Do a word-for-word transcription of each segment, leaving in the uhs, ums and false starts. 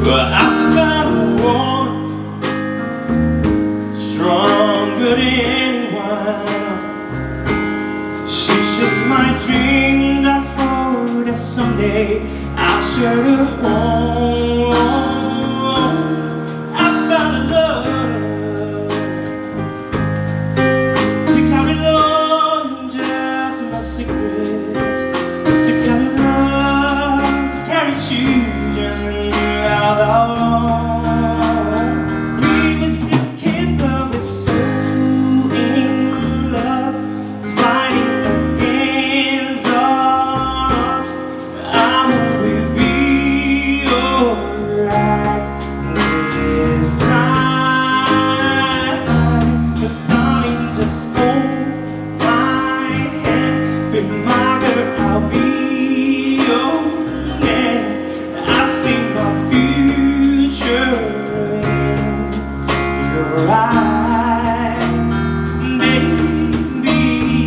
Well, I found a woman stronger than anyone. She's just my dreams. I hope that someday I'll share her home. I found a love to carry love and just my secrets, to carry love, to carry children out our own. We were still kids, but we're so in love, fighting against odds. I know we'll be alright this time. But darling, just hold my hand, be my girl, I'll be your man. I see my future in your eyes, baby.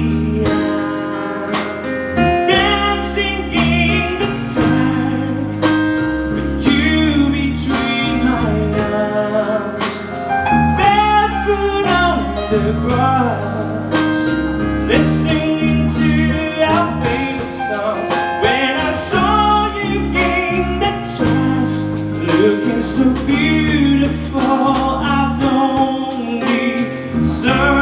I'm dancing in the dark with you between my arms, barefoot on the grass, listening to our favorite song. When I saw you in that dress, looking so beautiful, I don't deserve